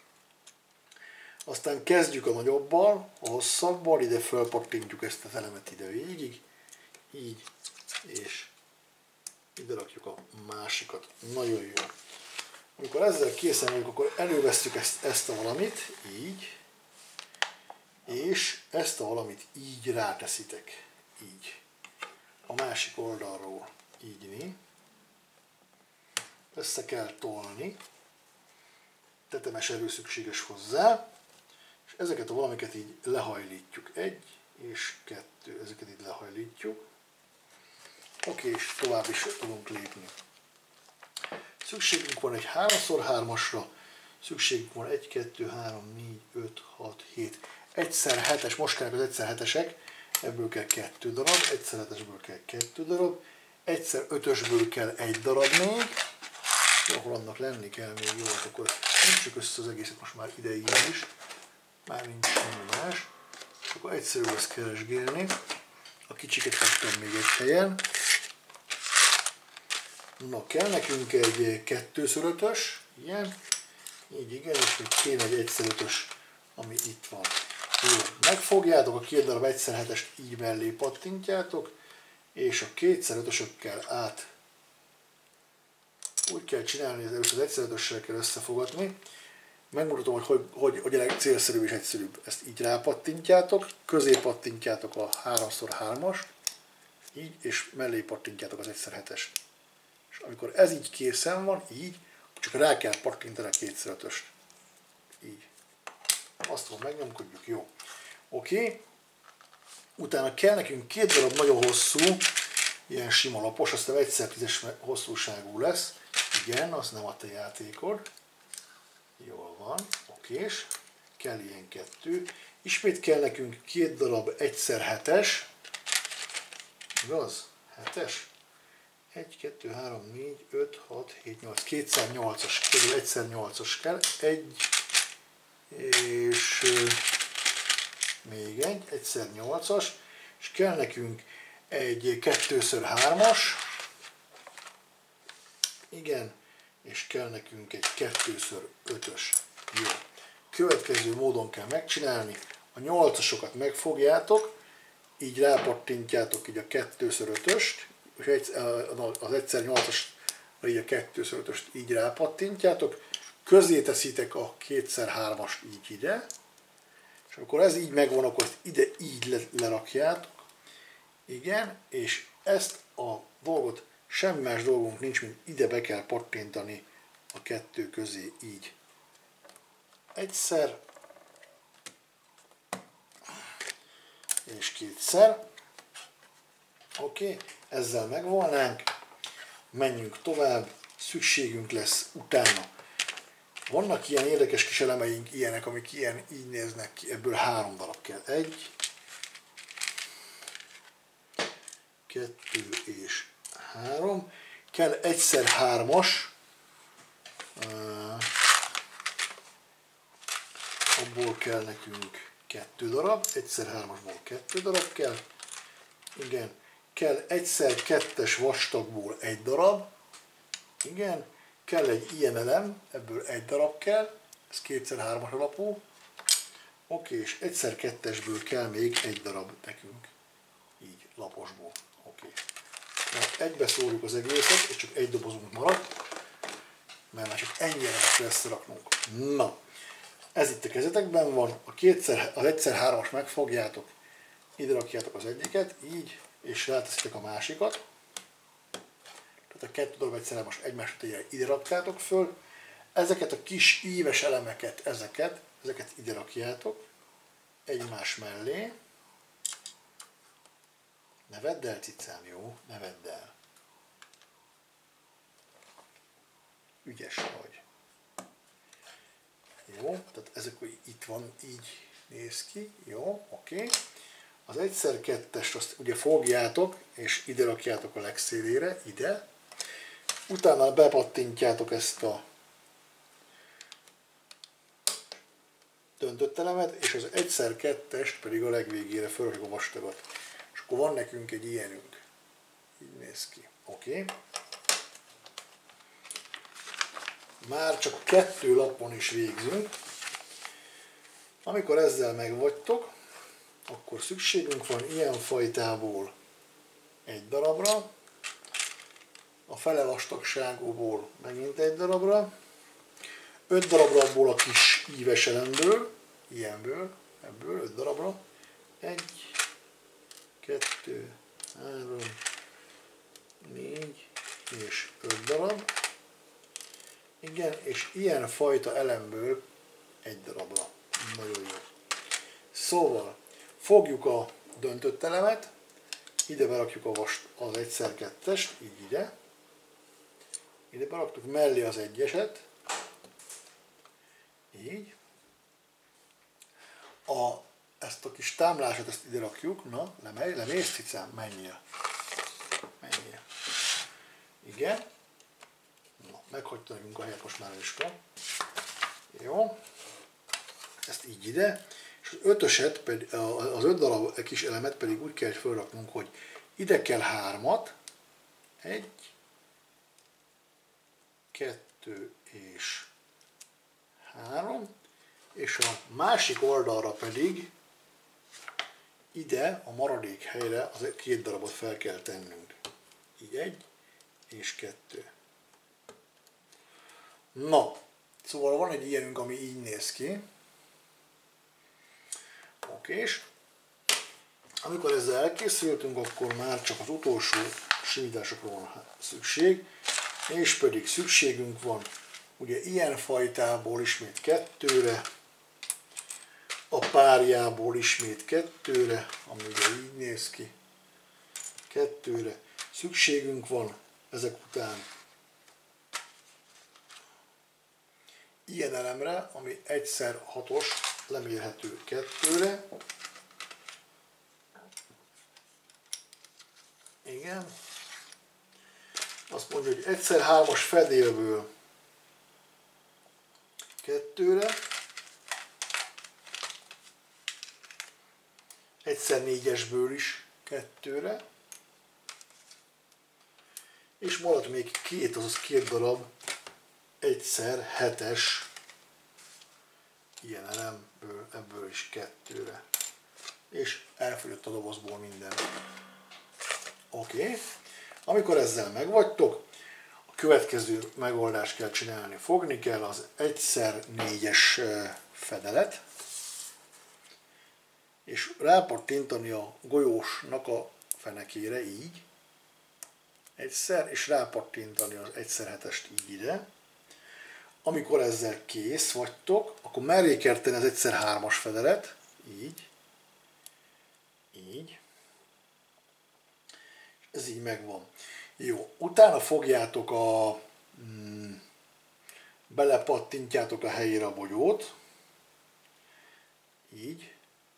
Aztán kezdjük a nagyobbal, a hosszabbal, ide felpattintjuk ezt az elemet ide végig. Így, és ide rakjuk a másikat. Nagyon jó. Amikor ezzel készen vagyunk, akkor elővesszük ezt a valamit, így, és ezt a valamit így ráteszitek, így, a másik oldalról, így, össze kell tolni, tetemes erő szükséges hozzá, és ezeket a valamiket így lehajlítjuk, 1 és 2, ezeket így lehajlítjuk, oké, és tovább is tudunk lépni. Szükségünk van egy 3x3-asra, szükségünk van 1, 2, 3, 4, 5, 6, 7. 1x7-es, most kellnek az 1x7-esek, ebből kell 2 darab, 1x7-esből kell 2 darab, 1x5-ösből kell 1 darab még, ahol annak lenni kell még, jó, akkor nincs össze az egészet most már ideig is, már nincs semmi más, akkor egyszerű lesz keresgélni, a kicsiket hagytam még egy helyen. Na, kell nekünk egy 2x5-ös, ilyen, így igen, és még kéne egy 1x5-ös, ami itt van. Jó, megfogjátok a 2 darab 1x7-est, így mellé pattintjátok, és a 2x5-ösökkel át úgy kell csinálni, hogy először az 1x5-össel kell összefogatni. Megmutatom, hogy a legcélszerűbb és egyszerűbb. Ezt így rápattintjátok, közé pattintjátok a 3x3-as, így, és mellé pattintjátok az 1x7-est. És amikor ez így készen van, így, csak rá kell pattintani a 2x5-öst. Így. Azt megnyomkodjuk, jó. Oké. Utána kell nekünk 2 darab nagyon hosszú, ilyen sima lapos, aztán 1x10-es hosszúságú lesz. Igen, az nem a te játékod. Jól van, okés. Kell ilyen 2. Ismét kell nekünk 2 darab 1x7-es. Igaz? 7-es? 1, 2, 3, 4, 5, 6, 7, 8. 2x8-as, kb. 1x8-as kell. 1 és még egy 1x8-as. És kell nekünk egy 2x3-as. Igen. És kell nekünk egy 2x5-ös. Jó. Következő módon kell megcsinálni. A 8-asokat megfogjátok, így rápattintjátok így a 2x5-öst, és az 1x8-as, így a 2x5-öst így rápattintjátok, közé teszitek a 2x3-ast így ide, és amikor ez így megvan, akkor ide így lerakjátok, Igen, és ezt a dolgot semmi más dolgunk nincs, mint ide be kell pattintani a kettő közé így. Egyszer és kétszer. Oké, ezzel megvolnánk. Menjünk tovább, szükségünk lesz utána. Vannak ilyen érdekes kis elemeink, ilyenek, amik így néznek ki, ebből 3 darab kell. 1, 2 és 3. Kell egyszer 3-as, abból kell nekünk 2 darab, egyszer 3-asból 2 darab kell. Igen, kell egyszer 2-es vastagból 1 darab. Igen, kell egy ilyen elem, ebből 1 darab kell, ez 2x3-as alapú. Oké, és egyszer 2-esből kell még 1 darab nekünk, így laposból. Oké. Na, egybe szórjuk az egészet, és csak 1 dobozunk maradt, mert már csak ennyi elemet kell összeraknunk. Na, ez itt a kezetekben van, az 1x3-as megfogjátok, ide rakjátok az egyiket, így, és ráteszitek a másikat. Tehát a 2 darab egyszerűen egymás után ide raktátok föl. Ezeket a kis íves elemeket, ezeket ide rakjátok egymás mellé. Ne vedd el, cicám, jó? Ne vedd el. Ügyes vagy. Jó, tehát ezek itt van, így néz ki. Jó, oké. Az 1x2-est azt ugye fogjátok, és ide rakjátok a legszélére, ide. Utána bepattintjátok ezt a döntött elemet, és az 1x2-est pedig a legvégére felrakjuk a vastagot. És akkor van nekünk egy ilyenünk. Így néz ki. Oké. Már csak 2 lapon is végzünk. Amikor ezzel megvagytok, akkor szükségünk van ilyen fajtából 1 darabra, a fele vastagságúból megint 1 darabra, 5 darabra abból a kis íves elemből, ilyenből, ebből 5 darabra, 1, 2, 3, 4 és 5 darab. Igen, és ilyen fajta elemből 1 darabra. Nagyon jó. Szóval fogjuk a döntött elemet, ide berakjuk az 1x2-est, így ide. Ide beraktuk mellé az 1-eset, így. Ezt a kis támlásot ezt ide rakjuk, na, lemész, cicám, menjél. Menjél. Igen. Na, meghagyta nekünk a helyet most már Iska. Jó. Ezt így ide. És az 5-öset, az 5 darab kis elemet pedig úgy kell felraknunk, hogy ide kell 3-at. 1, 2 és 3. És a másik oldalra pedig ide, a maradék helyre az 2 darabot fel kell tennünk. Így 1 és 2. Na, szóval van egy ilyenünk, ami így néz ki. Okés. Amikor ezzel elkészültünk, akkor már csak az utolsó simításokra van szükség, és pedig szükségünk van ugye ilyen fajtából ismét 2-re, a párjából ismét 2-re, ami ugye így néz ki, 2-re. Szükségünk van ezek után ilyen elemre, ami 1x6-os, lemérhető 2-re. Igen. Azt mondja, hogy 1x3-as fedélből 2-re. 1x4-esből is 2-re. És marad még 2, azaz 2 darab 1x7-es ilyen elemből, ebből is 2-re. És elfogyott a dobozból minden. Oké. Amikor ezzel megvagytok, a következő megoldást kell csinálni. Fogni kell az 1x4-es fedelet, és rápattintani a golyósnak a fenekére, így. Egyszer, és rápattintani az 1x7-est így ide. Amikor ezzel kész vagytok, akkor mellé kell tenni az 1x3-as federet, így. Így. Ez így megvan. Jó, utána fogjátok belepattintjátok a helyére a bogyót. Így.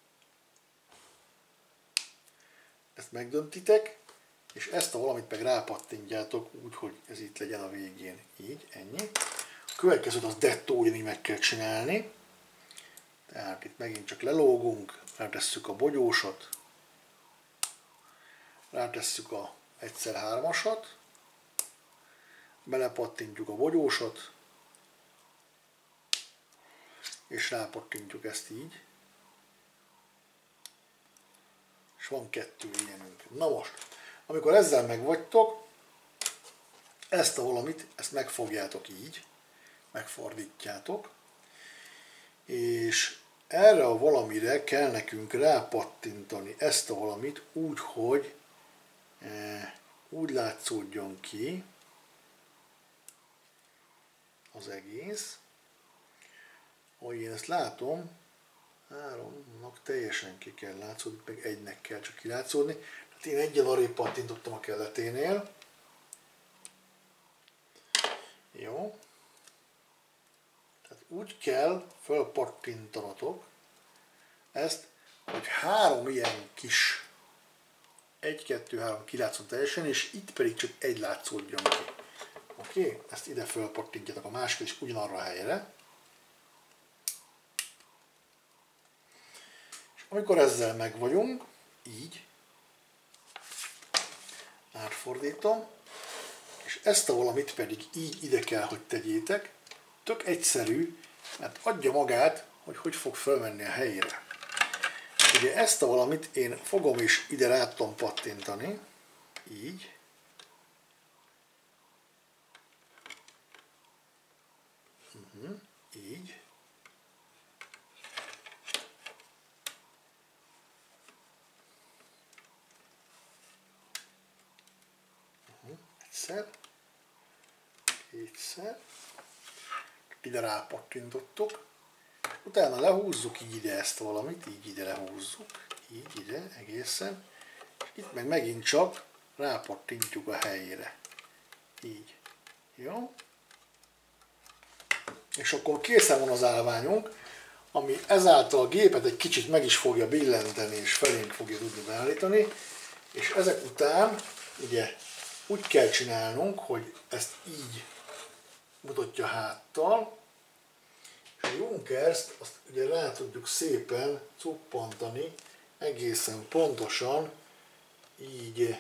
Ezt megdöntitek, és ezt a valamit meg rápattintjátok úgy, hogy ez itt legyen a végén. Így, ennyi. A következőt az dettó ugyanígy meg kell csinálni. Tehát itt megint csak lelógunk, rátesszük a bogyósat, rátesszük a 1x3-asat, belepattintjuk a bogyósat, és rápattintjuk ezt így. És van 2 ilyenünk. Na most, amikor ezzel megvagytok, ezt a valamit, ezt megfogjátok így, megfordítjátok, és erre a valamire kell nekünk rápattintani ezt a valamit úgy, hogy úgy látszódjon ki az egész. Ahogy én ezt látom, 3-nak teljesen ki kell látszódni, meg 1-nek kell csak kilátszódni. Tehát én egyen arrébb pattintottam a kelleténél. Jó. Tehát úgy kell fölpattintanatok ezt, hogy 3 ilyen kis 1, 2, 3 kilátszon teljesen, és itt pedig csak 1 látszódjon ki. Oké? Ezt ide fölpattintjátok a másikat is ugyanarra a helyre. És amikor ezzel meg vagyunk, így átfordítom, és ezt a valamit pedig így ide kell, hogy tegyétek. Tök egyszerű, mert adja magát, hogy hogy fog fölmenni a helyére. Ugye ezt a valamit én fogom és ide rá tudom pattintani, így. Így. Egyszer. Kétszer. Ide rápattintottuk. Utána lehúzzuk így ide ezt a valamit, így ide lehúzzuk, így ide egészen. Itt meg megint csak rápattintjuk a helyére. Így. Jó? És akkor készen van az állványunk, ami ezáltal a gépet egy kicsit meg is fogja billenteni, és felénk fogja tudni beállítani. És ezek után ugye úgy kell csinálnunk, hogy ezt így mutatja háttal, és a Junkerst azt ugye rá tudjuk szépen cuppantani egészen pontosan így.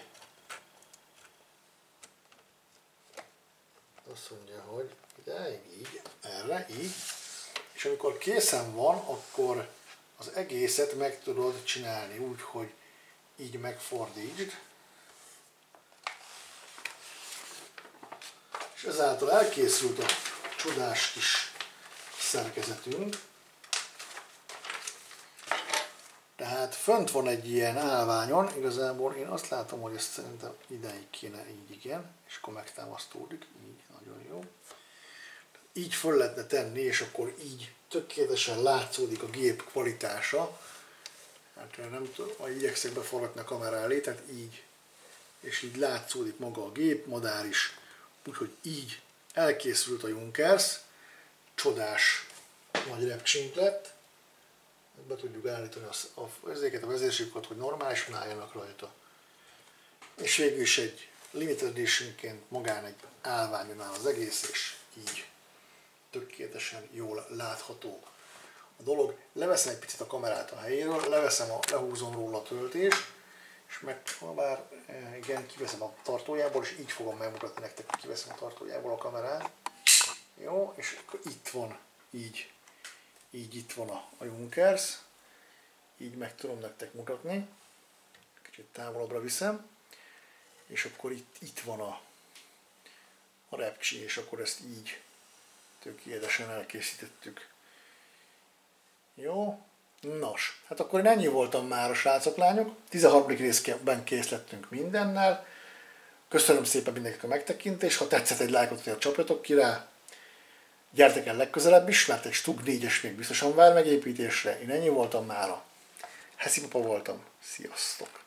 Azt mondja, hogy ideig így, erre, így. És amikor készen van, akkor az egészet meg tudod csinálni úgy, hogy így megfordítsd. És ezáltal elkészült a csodás kis szerkezetünk. Tehát fönt van egy ilyen állványon, igazából én azt látom, hogy ezt szerintem ideig kéne, így igen, és akkor megtámasztódik, így, nagyon jó. Így föl lehetne tenni, és akkor így tökéletesen látszódik a gép kvalitása. Hát nem tudom, majd igyekszek beforgatni a kamera elé, tehát így, és így látszódik maga a gép, madár is. Úgyhogy így elkészült a Junkers, csodás nagy repcsink lett. Be tudjuk állítani ezeket a vezérségokat, hogy normálisan álljanak rajta. És végül is egy limited editionként magán egy állványon áll az egész, és így tökéletesen jól látható a dolog. Leveszem egy picit a kamerát a helyéről, lehúzom róla a töltést, és megpróbál, igen, kiveszem a tartójából, és így fogom megmutatni nektek, hogy kiveszem a tartójából a kamerát. Jó, és akkor itt van, így itt van a Junkers, így meg tudom nektek mutatni, kicsit távolabbra viszem, és akkor itt van a repcsi, és akkor ezt így tökéletesen elkészítettük. Jó, Nos, hát akkor én ennyi voltam már a srácok, lányok. 13. részben kész lettünk mindennel. Köszönöm szépen mindenkinek a megtekintést. Ha tetszett, egy lájkot csapjatok ki rá. Gyertek el legközelebb is, mert egy Stug 4-es még biztosan vár megépítésre. Én ennyi voltam mára. Heszi Papa voltam. Sziasztok!